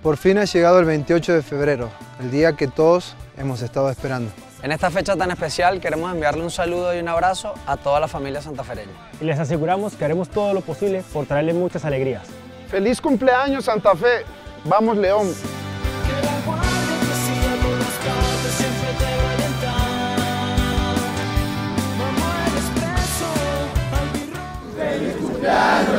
Por fin ha llegado el 28 de febrero, el día que todos hemos estado esperando. En esta fecha tan especial queremos enviarle un saludo y un abrazo a toda la familia santafereña. Y les aseguramos que haremos todo lo posible por traerles muchas alegrías. ¡Feliz cumpleaños, Santa Fe! ¡Vamos, León! ¡Feliz cumpleaños!